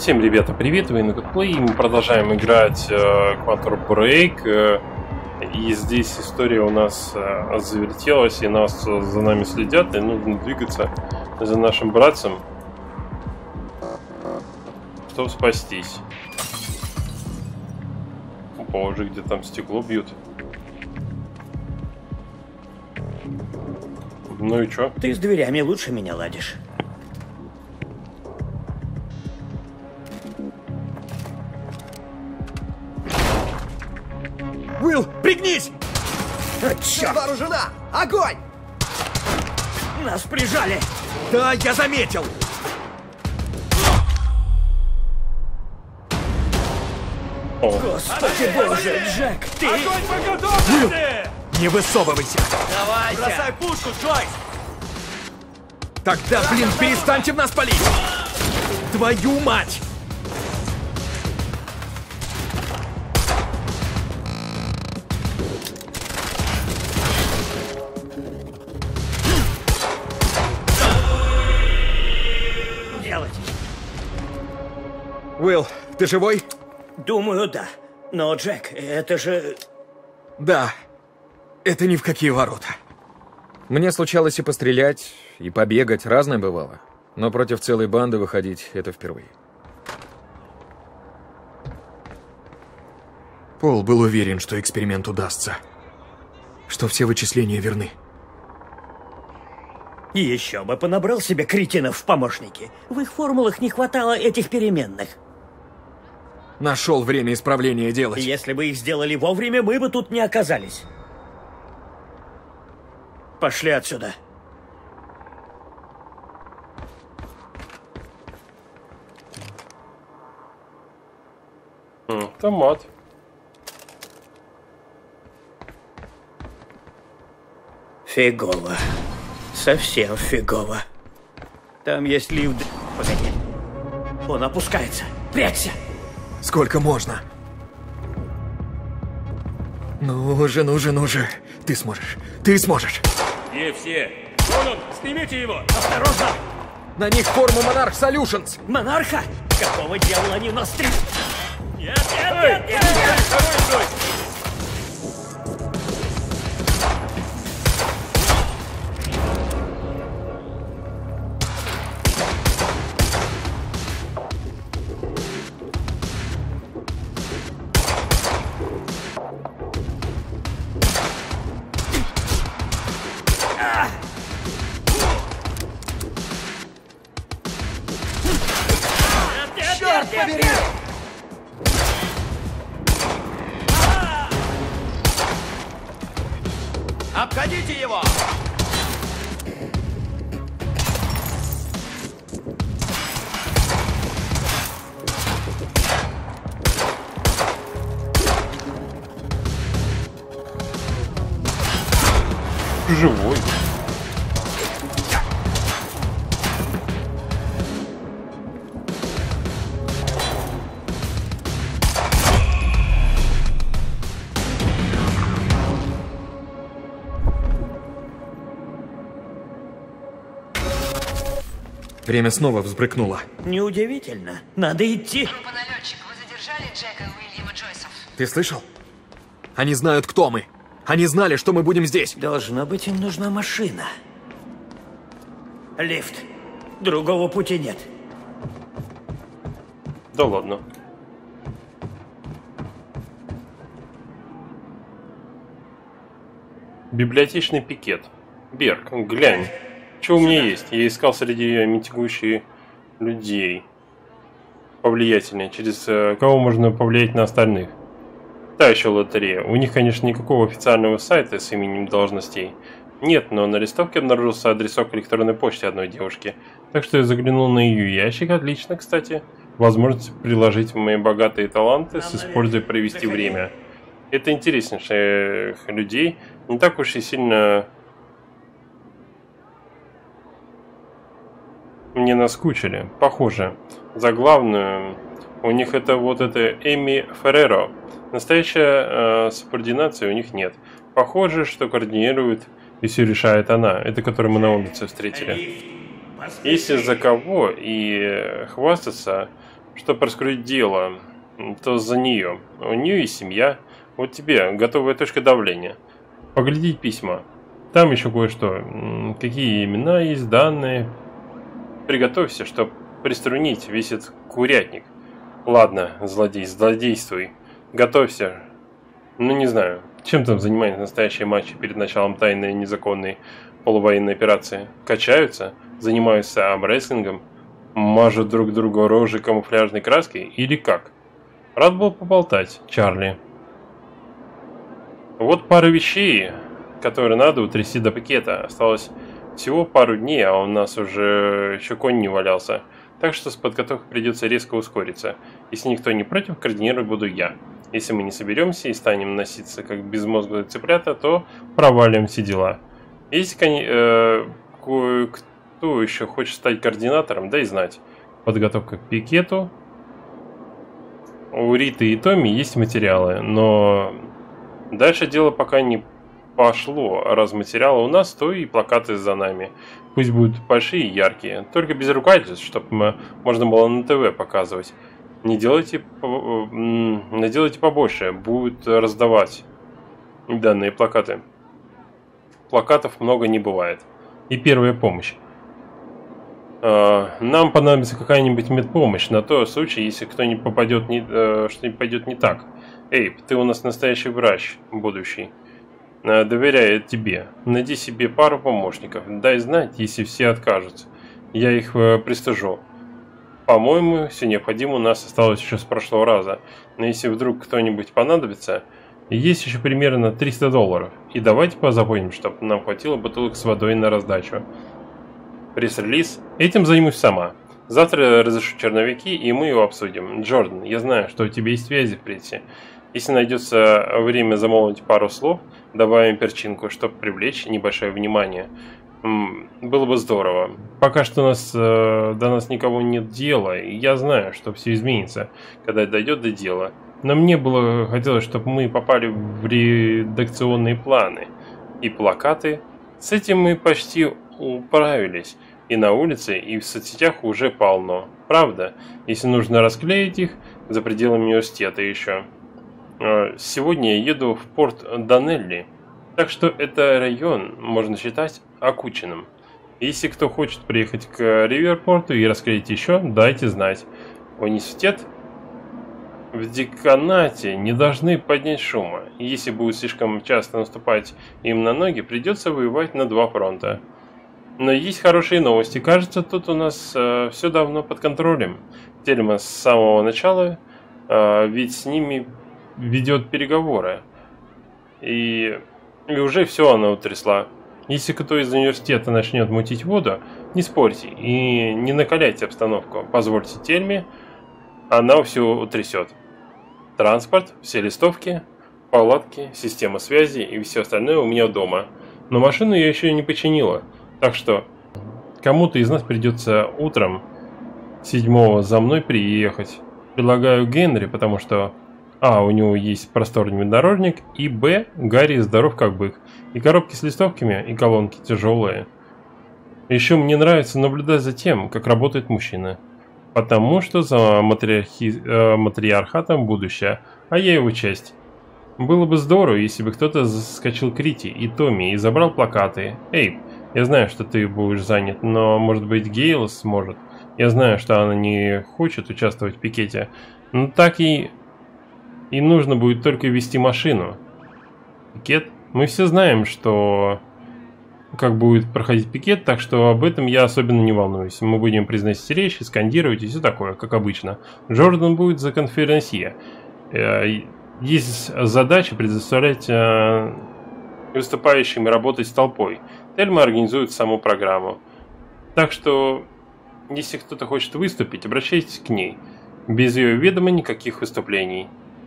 Всем, ребята, привет, вы на Codplay, мы продолжаем играть Quantum Break, и здесь история у нас завертелась, и нас за нами следят, и нужно двигаться за нашим братцем, чтобы спастись. Опа, уже где там стекло бьют. Ну и чё? Ты с дверями лучше меня ладишь. Уилл, пригнись! Черт! Вооружена! Огонь! Нас прижали! Да, я заметил! Господи боже, Джек, ты... Огонь по готовности! Не высовывайся! Давайте! Бросай пушку, Джойс! Тогда, блин, перестаньте в нас палить! Твою мать! Делать? Уилл, ты живой? Думаю, да. Но, Джек, это же... Да. Это ни в какие ворота. Мне случалось и пострелять, и побегать, разное бывало. Но против целой банды выходить — это впервые. Пол был уверен, что эксперимент удастся. Что все вычисления верны. Еще бы понабрал себе кретинов в помощники. В их формулах не хватало этих переменных. Нашел время исправления делать. Если бы их сделали вовремя, мы бы тут не оказались. Пошли отсюда. Томат. Фигово. Совсем фигово. Там есть лифт. Погоди. Он опускается. Прячься. Сколько можно? Ну уже, ну же, ну же. Ты сможешь. Ты сможешь. Где все? Вон он, снимите его! Осторожно! На них форма Monarch Solutions. Монарха? Какого дьявола они нас три... Нет, нет, нет, нет! Второй Джойс! Черт побери! Обходите его! Живой. Время снова взбрыкнуло. Неудивительно. Надо идти. Группа налетчик, вы задержали Джека и Уильяма Джойсов. Ты слышал? Они знают, кто мы. Они знали, что мы будем здесь. Должно быть, им нужна машина. Лифт. Другого пути нет. Да ладно. Библиотечный пикет. Берг, глянь. Что у меня есть? Я искал среди митингующих людей. Повлиятельнее. Через кого можно повлиять на остальных. Та еще лотерея. У них, конечно, никакого официального сайта с именем должностей нет, но на листовке обнаружился адресок электронной почты одной девушки. Так что я заглянул на ее ящик. Отлично, кстати. Возможность приложить мои богатые таланты, используя провести время. Это интереснейших людей. Не так уж и сильно мне наскучили. Похоже. За главную у них это вот это Эми Ферреро. Настоящая субординации у них нет. Похоже, что координирует и все решает она. Это которую мы на улице встретили. Если за кого и хвастаться, чтобы раскрыть дело, то за нее. У нее есть семья. Вот тебе готовая точка давления. Поглядеть письма. Там еще кое-что. Какие имена есть, данные. Приготовься, чтобы приструнить весь этот курятник. Ладно, злодей, злодействуй. Готовься. Ну, не знаю, чем там занимаются настоящие матчи перед началом тайной незаконной полувоенной операции? Качаются? Занимаются армрестлингом? Мажут друг другу рожи камуфляжной краской? Или как? Рад был поболтать, Чарли. Вот пара вещей, которые надо утрясти до пакета. Осталось всего пару дней, а у нас уже еще конь не валялся. Так что с подготовкой придется резко ускориться. Если никто не против, координировать буду я. Если мы не соберемся и станем носиться как безмозглые цыплята, то провалим все дела. Если кое-кто еще хочет стать координатором, дай знать. Подготовка к пикету. У Риты и Томми есть материалы, но дальше дело пока не пошло. Раз материалы у нас, то и плакаты за нами. Пусть будут большие и яркие, только без ругательств, чтобы можно было на ТВ показывать. Наделайте побольше, будут раздавать данные плакаты. Плакатов много не бывает. И первая помощь. Нам понадобится какая-нибудь медпомощь на тот случай, если что-нибудь пойдет не так. Эйб, ты у нас настоящий врач, будущий. Доверяю тебе. Найди себе пару помощников. Дай знать, если все откажутся. Я их пристыжу. По-моему, все необходимое у нас осталось еще с прошлого раза. Но если вдруг кто-нибудь понадобится, есть еще примерно $300. И давайте позаботим, чтобы нам хватило бутылок с водой на раздачу. Пресс-релиз. Этим займусь сама. Завтра разрешу черновики, и мы его обсудим. Джордан, я знаю, что у тебя есть связи в прессе. Если найдется время замолвить пару слов, добавим перчинку, чтобы привлечь небольшое внимание. Было бы здорово. Пока что до нас никого нет дела, и я знаю, что все изменится, когда дойдет до дела. Но мне хотелось, чтобы мы попали в редакционные планы и плакаты. С этим мы почти управились. И на улице, и в соцсетях уже полно. Правда, если нужно расклеить их за пределами университета еще. Сегодня я еду в порт Данелли, так что это район можно считать окученным. Если кто хочет приехать к Риверпорту и расклеить еще, дайте знать. Университет в деканате не должны поднять шума. Если будут слишком часто наступать им на ноги, придется воевать на два фронта. Но есть хорошие новости. Кажется, тут у нас все давно под контролем. Тельма с самого начала, ведь с ними ведет переговоры. И уже все она утрясла. Если кто из университета начнет мутить воду, не спорьте и не накаляйте обстановку. Позвольте Тельме, она все утрясет. Транспорт, все листовки, палатки, система связи и все остальное у меня дома. Но машину я еще не починила. Так что кому-то из нас придется утром 7-го за мной приехать. Предлагаю Генри, потому что у него есть просторный внедорожник, и б, Гарри здоров как бык. И коробки с листовками, и колонки тяжелые. Еще мне нравится наблюдать за тем, как работает мужчина. Потому что за матриархатом будущее, а я его часть. Было бы здорово, если бы кто-то заскочил к Рите и Томми и забрал плакаты. Эйб, я знаю, что ты будешь занят, но, может быть, Гейл сможет. Я знаю, что она не хочет участвовать в пикете, но так и нужно будет только вести машину. Пикет? Мы все знаем, как будет проходить пикет, так что об этом я особенно не волнуюсь. Мы будем произносить речи, скандировать и все такое, как обычно. Джордан будет за конференсье. Есть задача предоставлять выступающим и работать с толпой. Тельма организует саму программу. Так что, если кто-то хочет выступить, обращайтесь к ней. Без ее ведома никаких выступлений.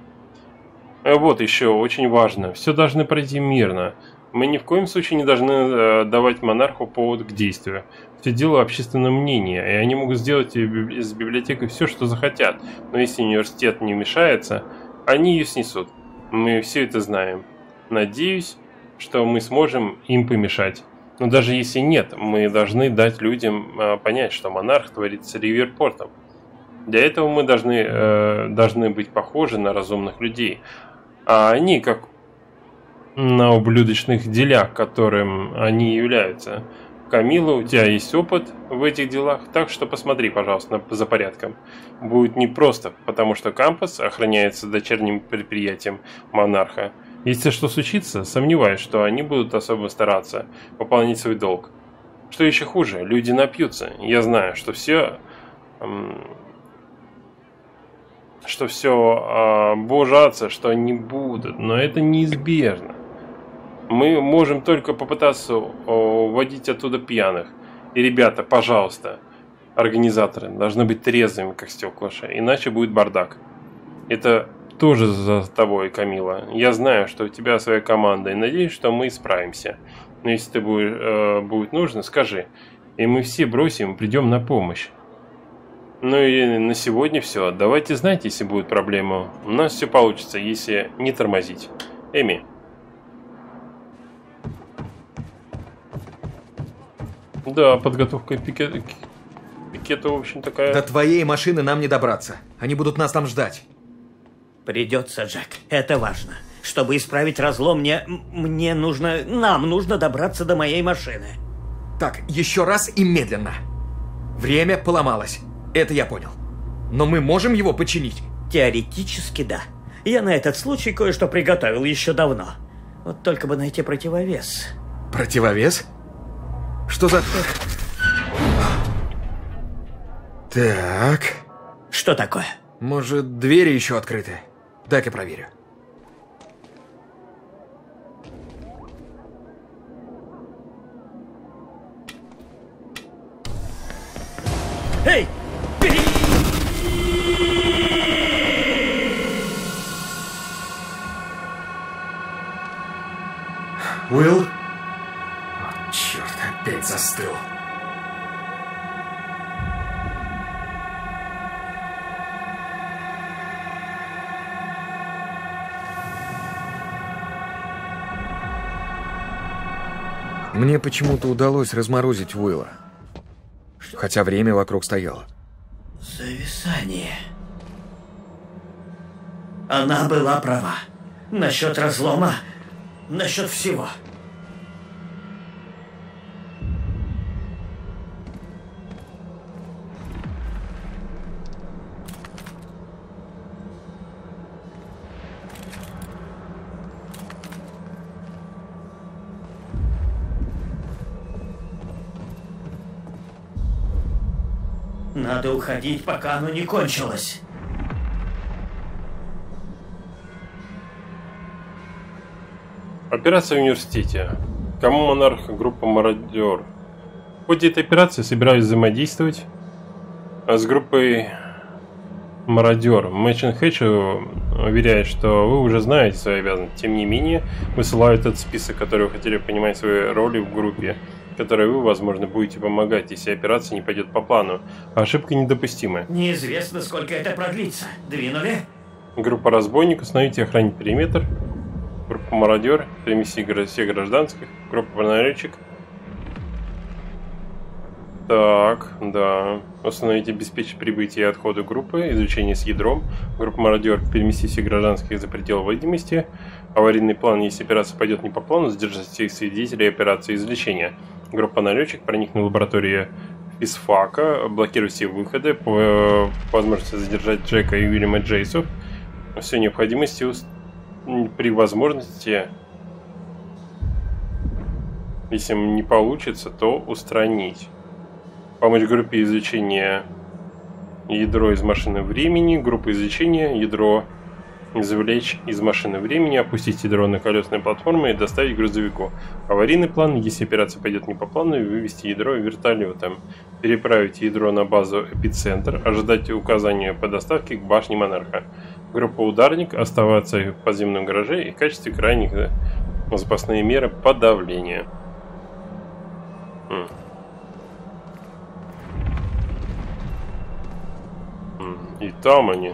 Вот еще, очень важно. Все должны пройти мирно. Мы ни в коем случае не должны давать монарху повод к действию. Все дело общественного мнения, и они могут сделать с библиотекой все, что захотят. Но если университет не вмешается, они ее снесут. Мы все это знаем. Надеюсь, что мы сможем им помешать. Но даже если нет, мы должны дать людям понять, что монарх творит с Риверпортом. Для этого мы должны быть похожи на разумных людей, а они как на ублюдочных делях, которым они являются. Камила, у тебя есть опыт в этих делах, так что посмотри, пожалуйста, за порядком. Будет непросто, потому что кампус охраняется дочерним предприятием Монарха. Если что случится, сомневаюсь, что они будут особо стараться выполнить свой долг. Что еще хуже, люди напьются. Я знаю, что все божатся, что они будут, но это неизбежно. Мы можем только попытаться уводить оттуда пьяных. И, ребята, пожалуйста, организаторы должны быть трезвыми, как стеклыши, иначе будет бардак. Это тоже за тобой, Камила. Я знаю, что у тебя своя команда, и надеюсь, что мы справимся. Но если ты будет нужно, скажи, и мы все бросим и придем на помощь. Ну и на сегодня все. Давайте знать, если будет проблема. У нас все получится, если не тормозить. Эми. Да, подготовка пикета, в общем, такая. До твоей машины нам не добраться. Они будут нас там ждать. Придется, Джек. Это важно. Чтобы исправить разлом, нам нужно добраться до моей машины. Так, еще раз и медленно. Время поломалось. Это я понял. Но мы можем его починить? Теоретически, да. Я на этот случай кое-что приготовил еще давно. Вот только бы найти противовес. Противовес? Что за... Так... Что такое? Может, двери еще открыты? Дай-ка проверю. Эй! Уилл? О, черт, опять застыл. Мне почему-то удалось разморозить Уилла. Хотя время вокруг стояло. Зависание. Она была права. Насчет разлома, насчет всего. Надо уходить, пока оно не кончилось. Операция в университете. Кому Монарх, группа Мародер. В ходе этой операции собираюсь взаимодействовать с группой Мародер. Мэчин Хэтч уверяет, что вы уже знаете свои обязанности. Тем не менее, высылают этот список, который вы хотели понимать свои роли в группе, которой вы, возможно, будете помогать, если операция не пойдет по плану. Ошибка недопустимая. Неизвестно, сколько это продлится. Двинули? Группа разбойников, установите и охранить периметр. Группа Мародер, перемести всех гражданских. Группа налетчик. Так, да. Установить и обеспечить прибытие и отхода группы. Изучение с ядром. Группа Мародер, перемести всех гражданских за пределы видимости. Аварийный план, если операция пойдет не по плану, задержать всех свидетелей операции извлечения. Группа налетчик, проникнуть в лабораторию физфака, блокировать все выходы, по возможности задержать Джека и Уильяма Джейсов. Все необходимости при возможности, если не получится, то устранить. Помочь группе извлечения ядро из машины времени, группа извлечения ядро извлечь из машины времени, опустить ядро на колесные платформы и доставить грузовику. Аварийный план, если операция пойдет не по плану, вывести ядро вертолетом, переправить ядро на базу Эпицентр, ожидать указания по доставке к башне Монарха. Группа Ударник, оставаться в подземном гараже и в качестве крайних запасные меры подавления. И там они.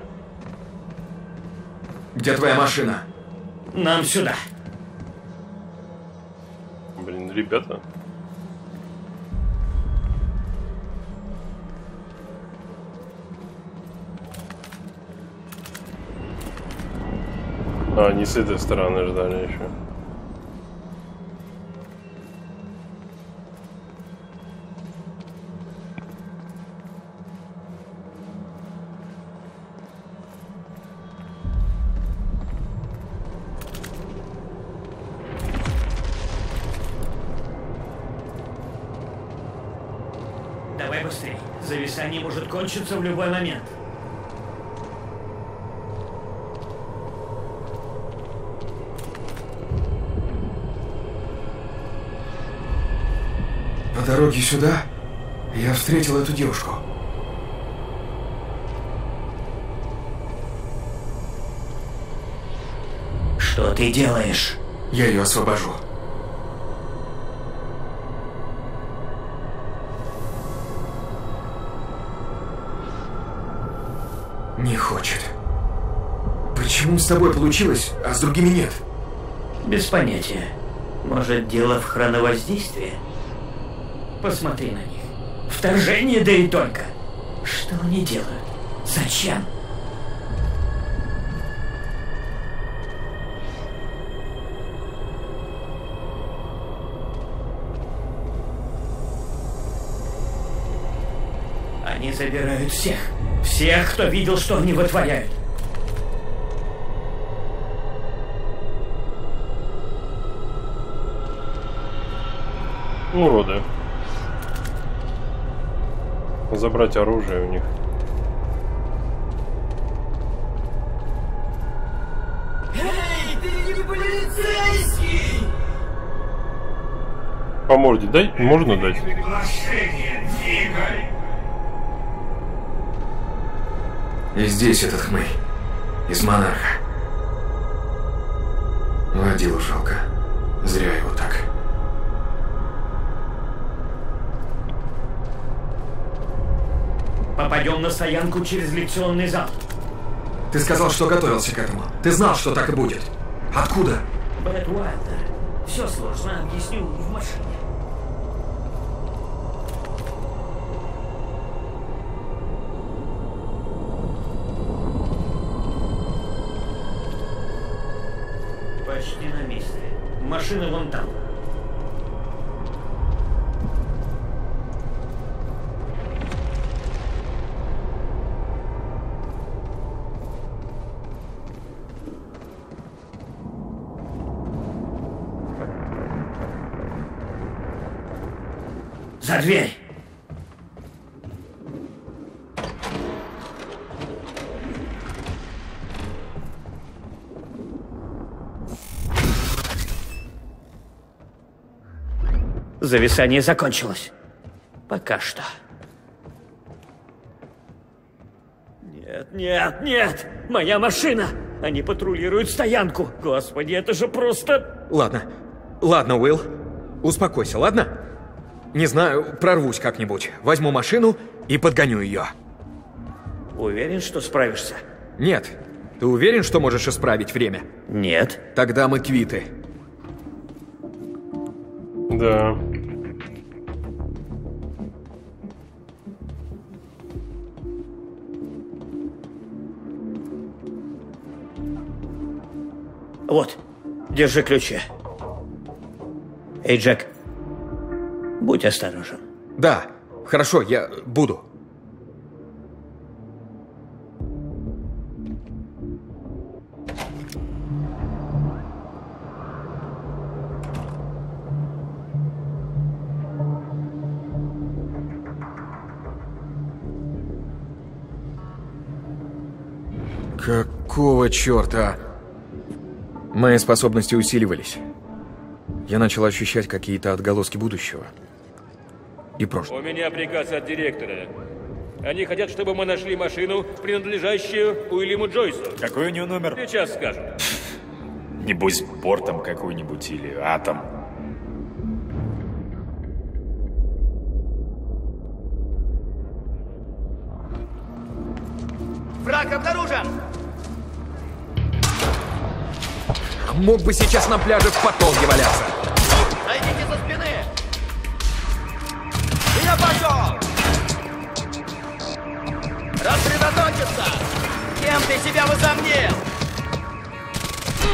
Где твоя машина? Нам сюда. Блин, ребята. А, не с этой стороны ждали еще. Давай быстрее. Зависание может кончиться в любой момент. По дороге сюда я встретил эту девушку. Что ты делаешь? Я ее освобожу. Не хочет. Почему с тобой получилось, а с другими нет? Без понятия. Может, дело в хроновоздействии? Посмотри на них. Вторжение, да и только. Что они делают? Зачем? Они забирают всех. Всех, кто видел, что они вытворяют. Уроды. Забрать оружие у них. Эй, ты не полицейский! По морде дай? Можно дать? Приглашение, двигай! И здесь этот хмырь. Из монарха. Водилу жалко. Зря его так. Попадем на стоянку через лекционный зал. Ты сказал, что готовился к этому. Ты знал, что так и будет. Откуда? Брэд Уайлдер. Все сложно, объясню в машине. Почти на месте. Машина вон там. За дверь! Зависание закончилось. Пока что. Нет, нет, нет! Моя машина! Они патрулируют стоянку! Господи, это же просто... Ладно. Ладно, Уилл. Успокойся, ладно? Не знаю, прорвусь как-нибудь. Возьму машину и подгоню ее. Уверен, что справишься? Нет. Ты уверен, что можешь исправить время? Нет. Тогда мы квиты. Да. Вот, держи ключи. Эй, Джек, будь осторожен. Да, хорошо, я буду. Какого черта? Мои способности усиливались. Я начал ощущать какие-то отголоски будущего. И прошлого. У меня приказ от директора. Они хотят, чтобы мы нашли машину, принадлежащую Уильяму Джойсу. Какой у него номер? Сейчас скажут. Небось, бортом какой-нибудь или атом. Враг обнаружен! Мог бы сейчас на пляже в потолке валяться. Зайдите со спины! Я пошел! Рассредоточиться! Кем ты себя возомнил?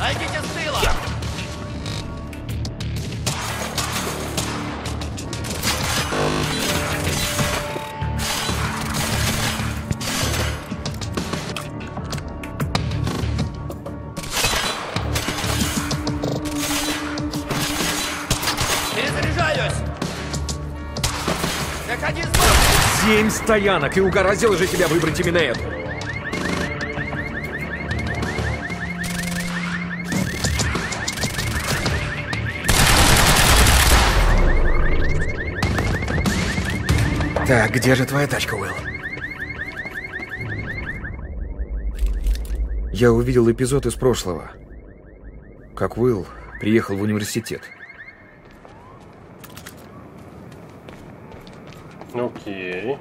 Зайдите с тыла! Перезаряжаюсь! Заходи сбоку! 7 стоянок, и угораздило же тебя выбрать именно эту. Так, где же твоя тачка, Уилл? Я увидел эпизод из прошлого. Как Уилл приехал в университет. Окей.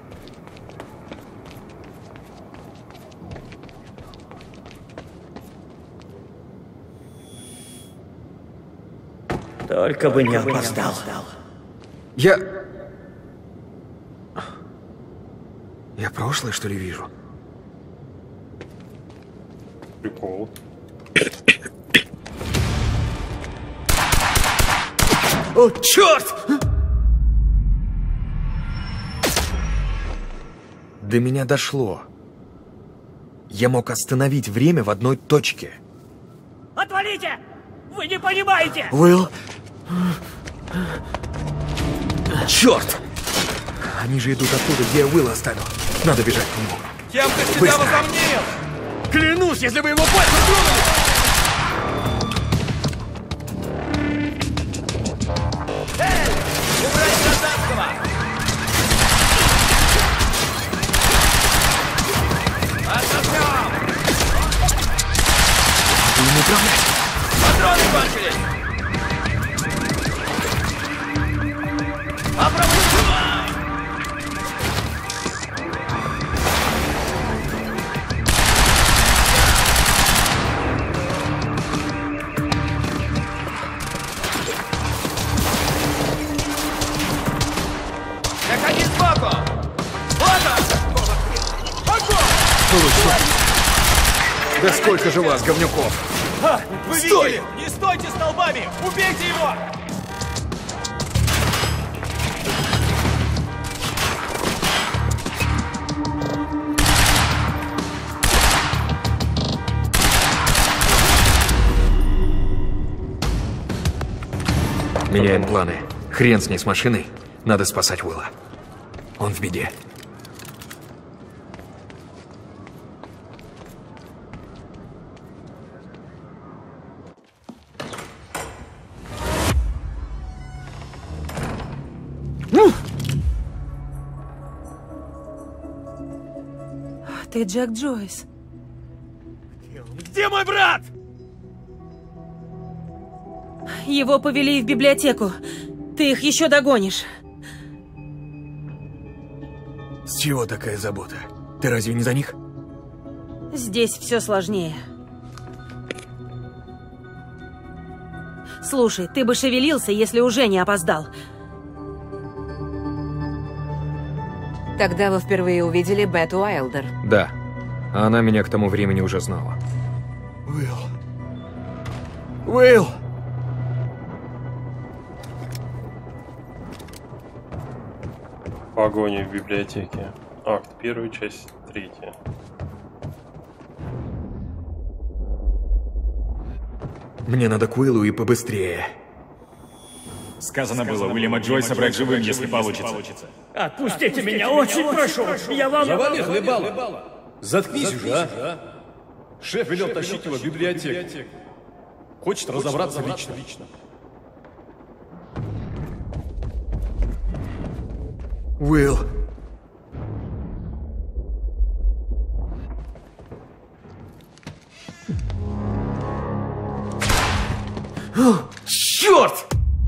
Только бы не опоздал. Я прошлое, что ли, вижу? Прикол. О, черт! До меня дошло. Я мог остановить время в одной точке. Отвалите! Вы не понимаете! Уилл? Черт! Они же идут оттуда, где я Уилла оставил. Надо бежать к нему. Кем-то себя возомнил! Клянусь, если бы его пальцы тронули! Убрать гражданского! Отсосем! Им управлять! Патроны кончились! Попробуй! Заходи сбоку! Вот он! Да сколько же вас, говнюков! Вы Стой! видели? Не стойте столбами! Убейте его! Меняем планы. Хрен с ней, с машиной. Надо спасать Уилла. Он в беде. Ты Джек Джойс. Где мой брат? Его повели в библиотеку. Ты их еще догонишь. С чего такая забота? Ты разве не за них? Здесь все сложнее. Слушай, ты бы шевелился, если уже не опоздал. Тогда вы впервые увидели Бет Уайлдер. Да. А она меня к тому времени уже знала. Уилл. Уилл! Погоня в библиотеке. Акт 1, часть 3. Мне надо к Уиллу и побыстрее. Сказано было Уильяма Джойса брать живым, если получится. Отпустите меня, очень прошу! Я вам... Завали хлебало! Заткнись уже, а! Шеф велел тащить его в библиотеку. Хочет разобраться лично. Уилл. Черт!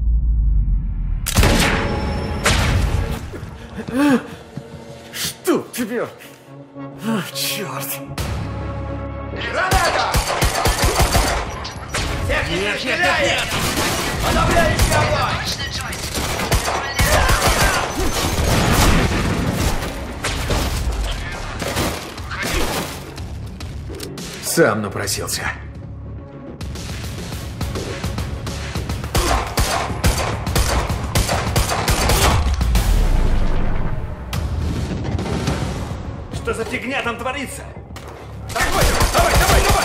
Что тебе? Черт! Граната! Техника стреляет! Подавляющий огонь! Сам напросился. Что за фигня там творится? Давай, давай, давай, давай!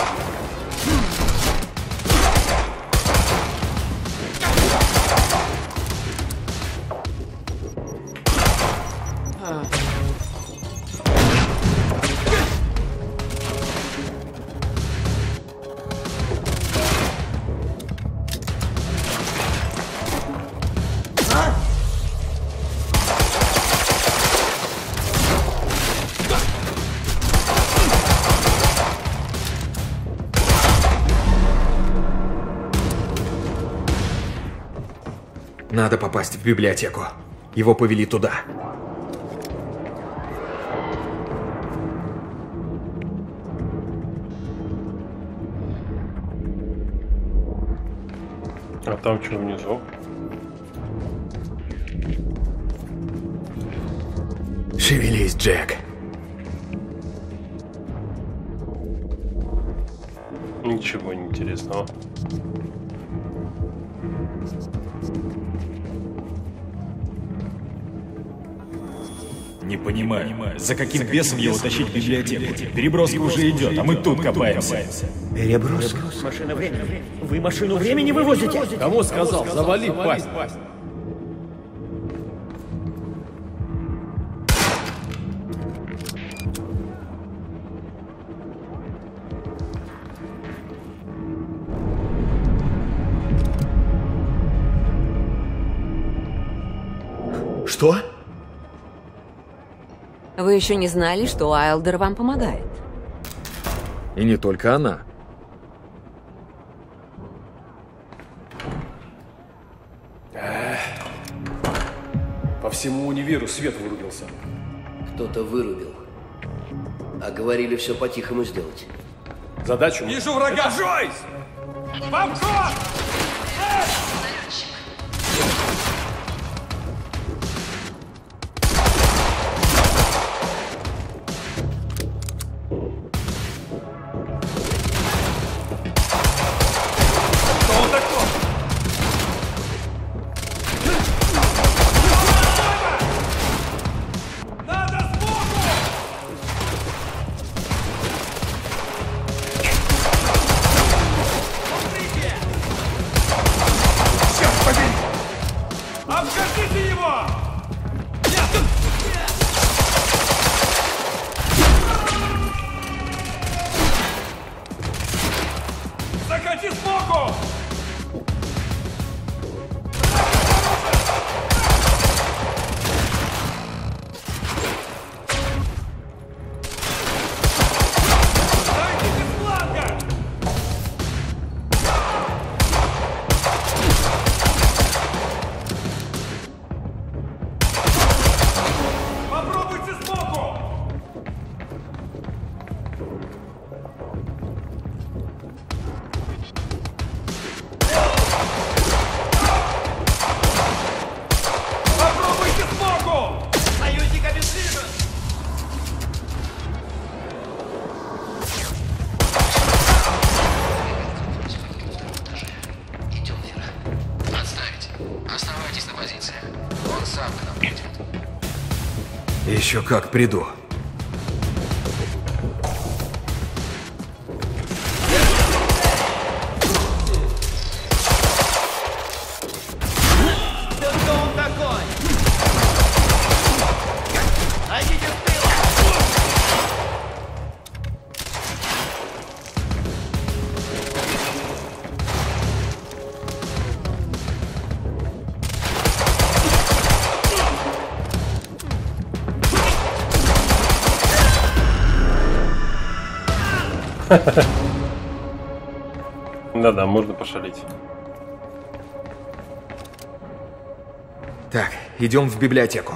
Надо попасть в библиотеку. Его повели туда. А там что внизу? Шевелись, Джек. Ничего не интересного. Не понимаю, за каким бесом его тащить в библиотеку? Переброска уже идет, а мы тут копаемся. Переброска? Машина времени. Вы машину времени вывозите? Кому сказал? Завали пасть. Что? Вы еще не знали, что Уайлдер вам помогает? И не только она. По всему универу свет вырубился. Кто-то вырубил. А говорили все по-тихому сделать. Задачу... Вижу врага! Джойс! В обход! Обкатите его! Закати сбоку! Дайте с фланга! Попробуйте сбоку! Попробуйте сбоку! Союзник обездвижен! Идем, Вера. Отставить. Оставайтесь на позиции. Он сам к нам придет. Еще как приду. Да кто он такой? Найдите с тыла! Да-да, можно пошалить. Так, идем в библиотеку.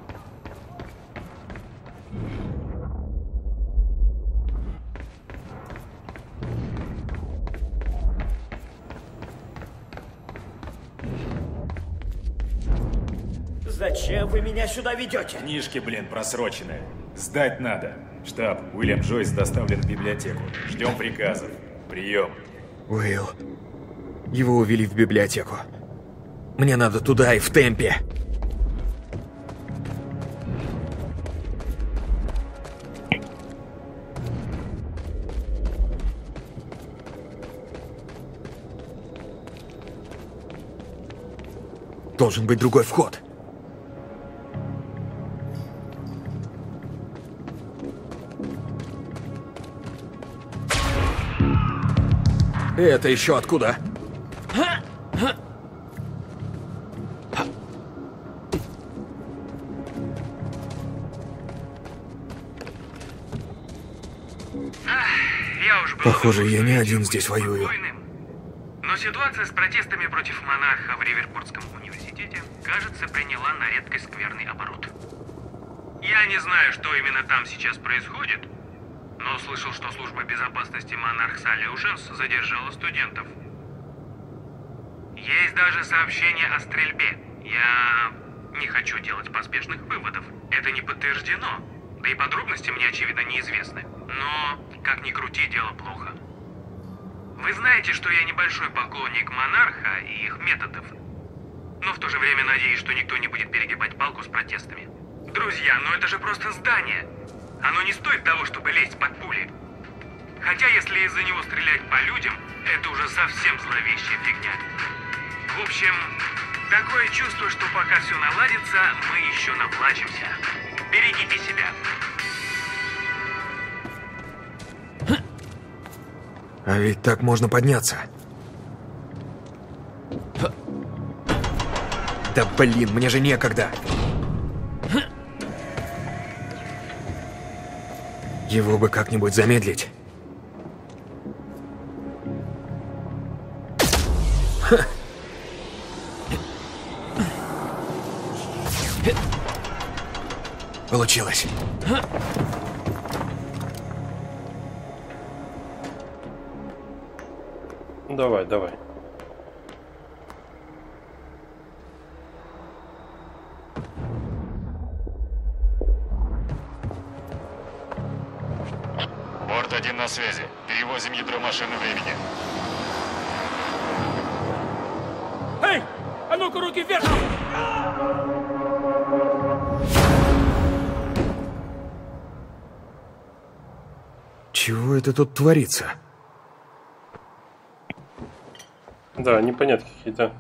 Зачем вы меня сюда ведете? Книжки, блин, просроченные. Сдать надо. Штаб, Уильям Джойс доставлен в библиотеку. Ждем приказов. Прием. Уилл. Его увели в библиотеку. Мне надо туда и в темпе. Должен быть другой вход. Это еще откуда? Похоже, я не один здесь воюю. Но ситуация с протестами против монарха в Риверпортском университете, кажется, приняла на редкость скверный оборот. Я не знаю, что именно там сейчас происходит, но слышал, что служба безопасности монарх Солюшенс задержала студентов. Есть даже сообщение о стрельбе. Я не хочу делать поспешных выводов. Это не подтверждено. Да и подробности мне, очевидно, неизвестны. Но, как ни крути, дело плохо. Вы знаете, что я небольшой поклонник монарха и их методов. Но в то же время надеюсь, что никто не будет перегибать палку с протестами. Друзья, но это же просто здание. Оно не стоит того, чтобы лезть под пули. Хотя, если из-за него стрелять по людям, это уже совсем зловещая фигня. В общем, такое чувство, что пока все наладится, мы еще наплачемся. Берегите себя. А ведь так можно подняться. Да блин, мне же некогда. Его бы как-нибудь замедлить. Получилось. Давай, давай. Борт 1 на связи. Перевозим ядро машины времени. Эй! А ну-ка, руки вверх! Чего это тут творится? Да, непонятки какие-то.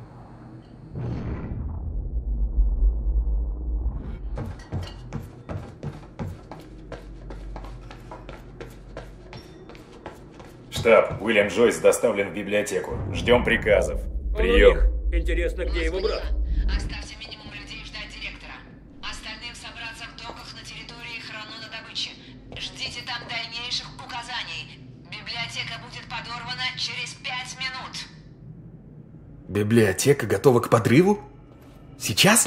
Штаб, Уильям Джойс доставлен в библиотеку. Ждем приказов. Прием. Интересно, где его брат? Оставьте минимум людей ждать директора. Остальным собраться в доках на территории хронона добычи. Ждите там дальнейших указаний. Библиотека будет подорвана через 5 минут. Библиотека готова к подрыву? Сейчас?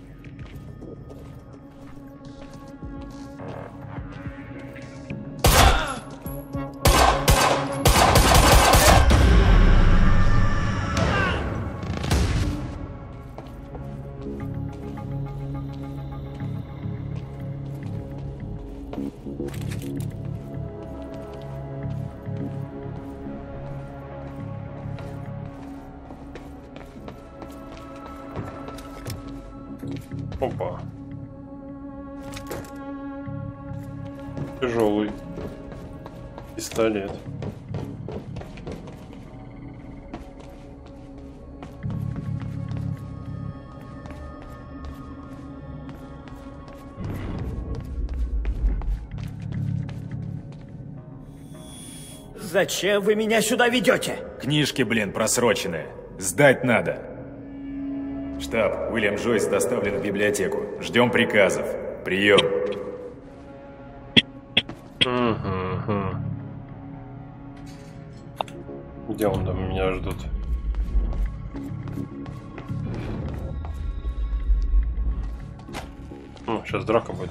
Опа. Тяжелый пистолет. Зачем вы меня сюда ведете? Книжки, блин, просроченные. Сдать надо. Штаб, Уильям Джойс доставлен в библиотеку. Ждем приказов. Прием. Где он там меня ждут? Ну, сейчас драка будет.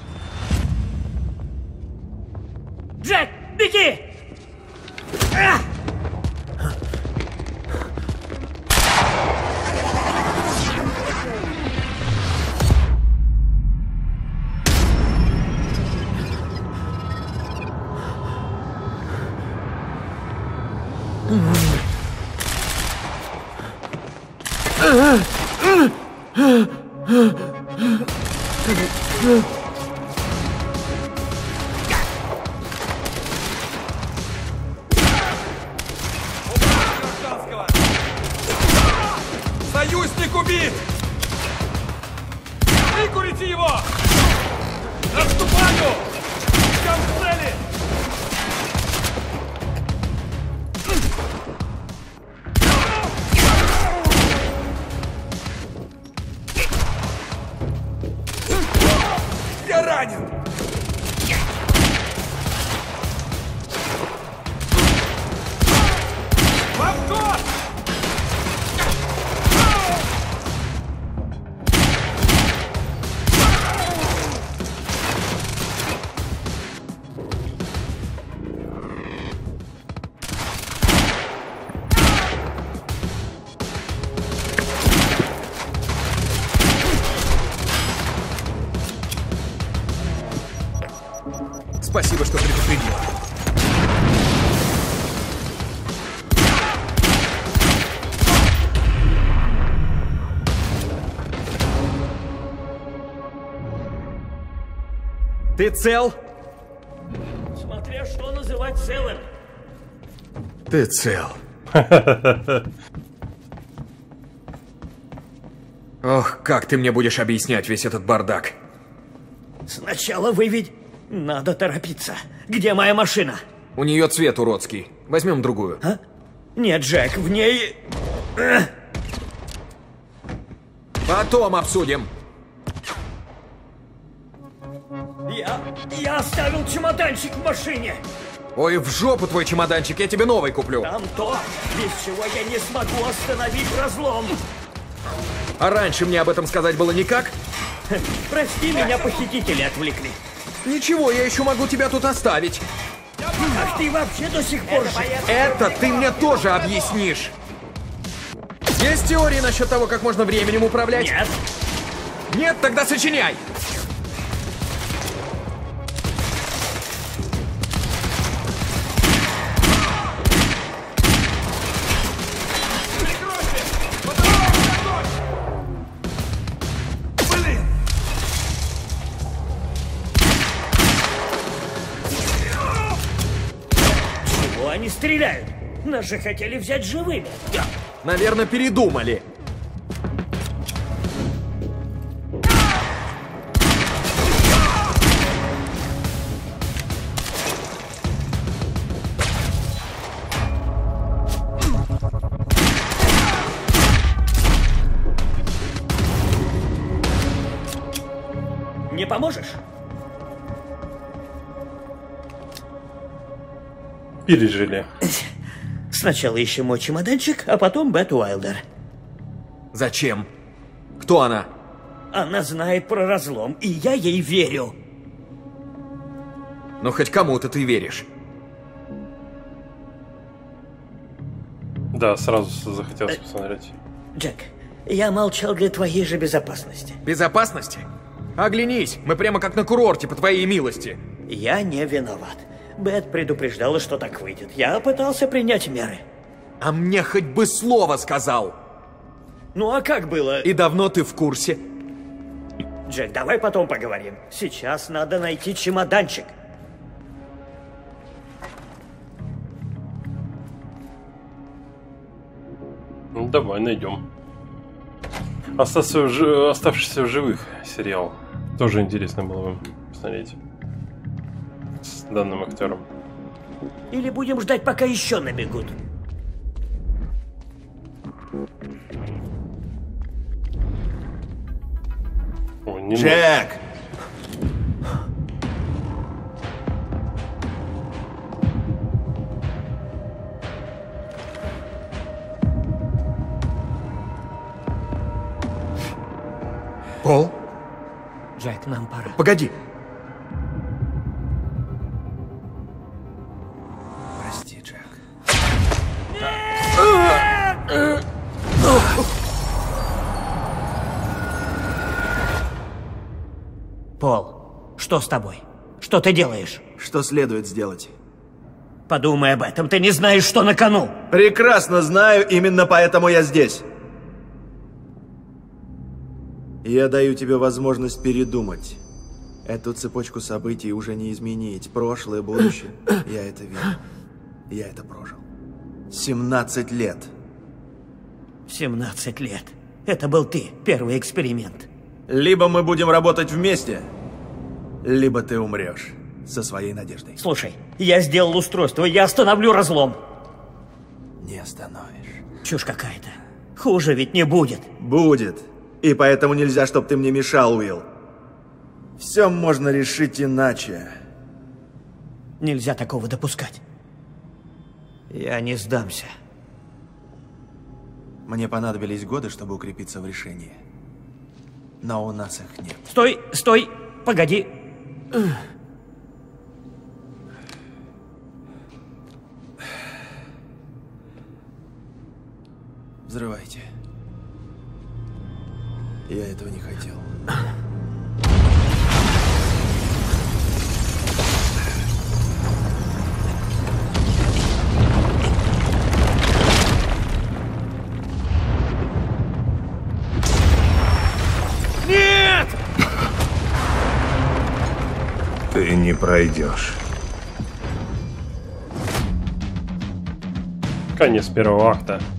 Джек, беги! Союзник убит! Спасибо, что предупредил. Ты цел? Смотря что называть целым. Ты цел. Ох, как ты мне будешь объяснять весь этот бардак? Сначала выведь. Надо торопиться. Где моя машина? У нее цвет уродский. Возьмем другую. А? Нет, Джек, в ней... Потом обсудим. Я оставил чемоданчик в машине. Ой, в жопу твой чемоданчик, я тебе новый куплю. Там то, без чего я не смогу остановить разлом. А раньше мне об этом сказать было никак? Прости, меня похитители отвлекли. Ничего, я еще могу тебя тут оставить. Как ты вообще до сих пор жив? Это ты мне тоже объяснишь. Есть теории насчет того, как можно временем управлять? Нет. Нет, тогда сочиняй. Они стреляют. Нас же хотели взять живыми. Наверное, передумали. Не поможешь? Пережили. Сначала ищем мой чемоданчик, а потом Бет Уайлдер. Зачем? Кто она? Она знает про разлом, и я ей верю. Ну, хоть кому-то ты веришь. Да, сразу захотелось посмотреть. Джек, я молчал для твоей же безопасности. Безопасности? Оглянись, мы прямо как на курорте, по твоей милости. Я не виноват. Бет предупреждала, что так выйдет. Я пытался принять меры. А мне хоть бы слово сказал. Ну а как было? И давно ты в курсе? Джек, давай потом поговорим. Сейчас надо найти чемоданчик. Ну, давай найдем. Оставшийся в живых сериал. Тоже интересно было бы посмотреть. С данным актером. Или будем ждать, пока еще набегут? О, не Джек! Пол? Джек, нам пора. Погоди. Прости, Джек. Пол, что с тобой? Что ты делаешь? Что следует сделать? Подумай об этом, ты не знаешь, что на кону. Прекрасно знаю, именно поэтому я здесь. Я даю тебе возможность передумать. Эту цепочку событий уже не изменить. Прошлое, будущее. Я это вижу. Я это прожил. 17 лет. 17 лет. Это был ты, первый эксперимент. Либо мы будем работать вместе, либо ты умрешь со своей надеждой. Слушай, я сделал устройство, я остановлю разлом. Не остановишь. Чушь какая-то. Хуже ведь не будет. Будет. И поэтому нельзя, чтобы ты мне мешал, Уилл. Все можно решить иначе. Нельзя такого допускать. Я не сдамся. Мне понадобились годы, чтобы укрепиться в решении. Но у нас их нет. Стой, стой, погоди. Взрывайте. Я этого не хотел. не пройдешь. Конец первого акта.